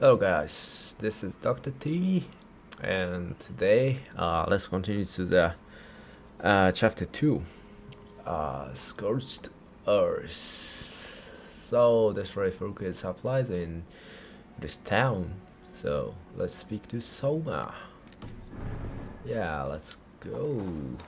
Hello guys, this is Dr.T, and today let's continue to the chapter 2, Scorched Earth. So this very focus supplies in this town, so let's speak to Soma. Yeah, let's go.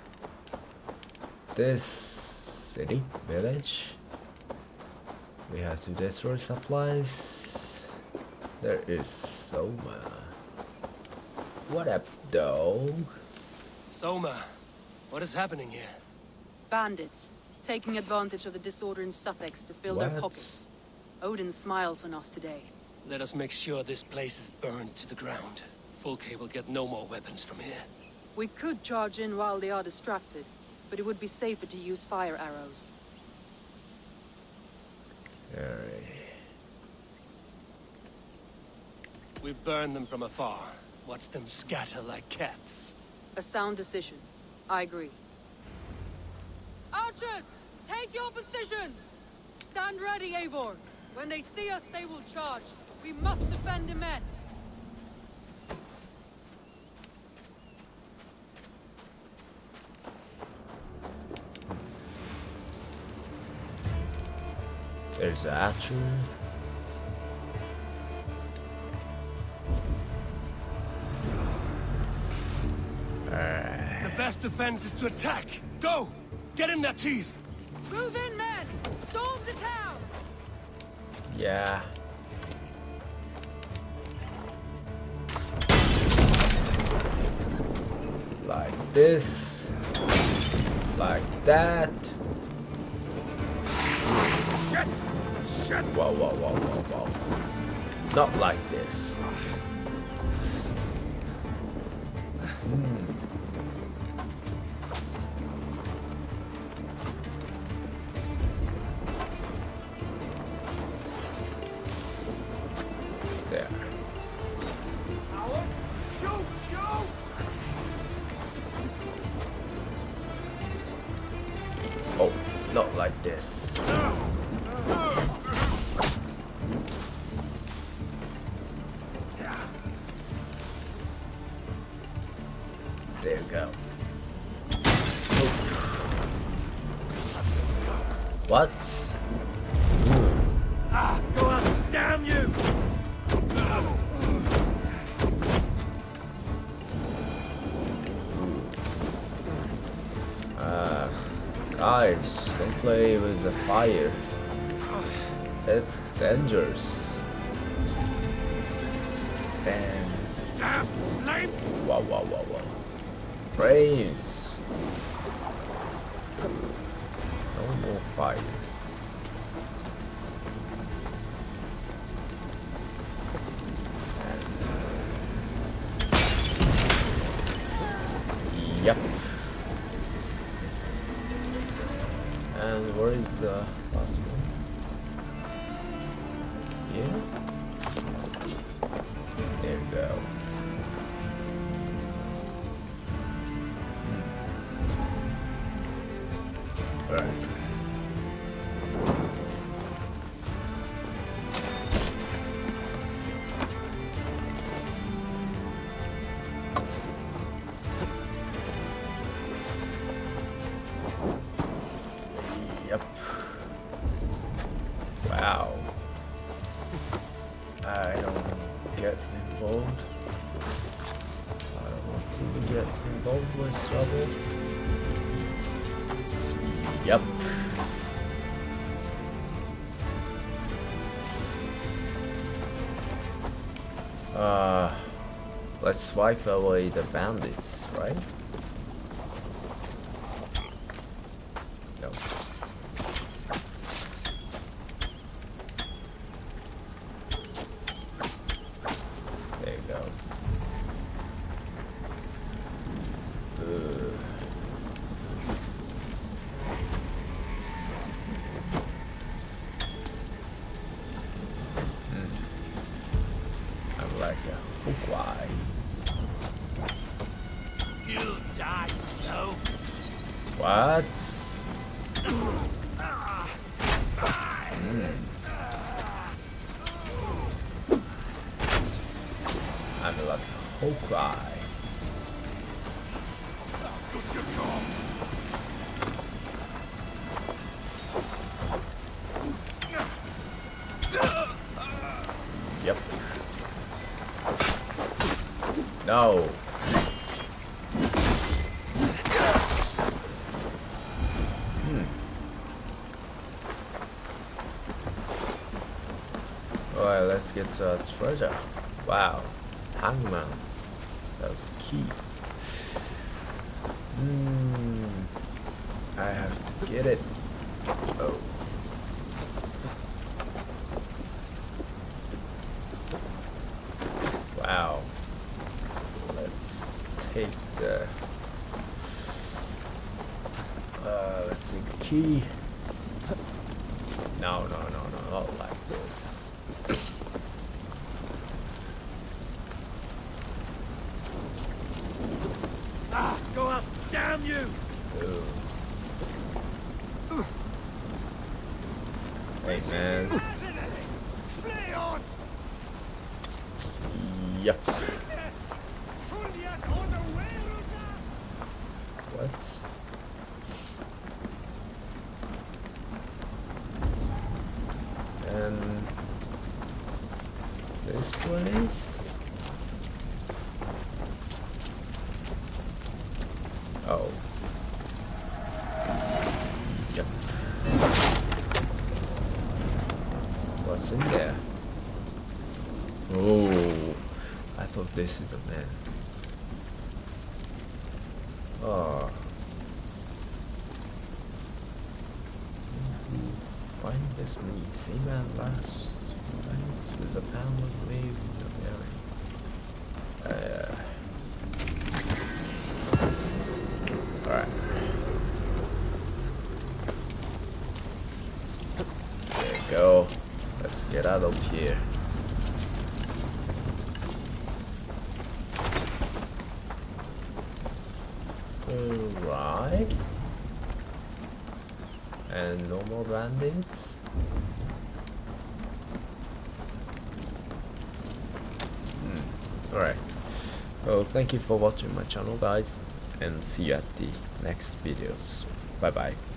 This city, village, we have to destroy supplies. There is Soma. What up, though? Soma, what is happening here? Bandits, taking advantage of the disorder in Sussex to fill their pockets. Odin smiles on us today. Let us make sure this place is burned to the ground. Fulke will get no more weapons from here. We could charge in while they are distracted, but it would be safer to use fire arrows. Alright. We burn them from afar. Watch them scatter like cats. A sound decision. I agree. Archers! Take your positions! Stand ready, Eivor. When they see us, they will charge. We must defend the men. There's action. The best defense is to attack! Go! Get in their teeth! Move in, men! Storm the town! Yeah. Like this. Like that. Shit! Whoa, whoa, whoa, whoa, whoa. Not like this. There. Oh, not like this. There you go. What? Go on, damn you! Guys, don't play with the fire. It's dangerous. And Damn flames! wow, wow, wow, wow. Brains. No more fire. Yep. And where is the last one? Yeah. There we go. Alright. Yep. Wow. I don't get involved. I don't want to get involved with trouble. Yep. Let's wipe away the bandits, right? No. There you go. I'm like a hookeye. You'll die slow. What? I'm like Hawkeye. Yep. No. Alright, let's get to our treasure. Wow. Hangman. That was the key. I have to get it. Oh. Wow. Let's take the let's see the key. No, not like this. Go up! Damn you! Ooh. Hey man. Yep. What? And this place? Oh. Yep. What's in there? Oh, I thought this is a man. Oh. Find this me. Same man last night with a pound of wave in the area. Alright. There you go. Let's get out of here. Alright. And no more bandits. Alright. Well, thank you for watching my channel, guys, and see you at the next videos. Bye bye.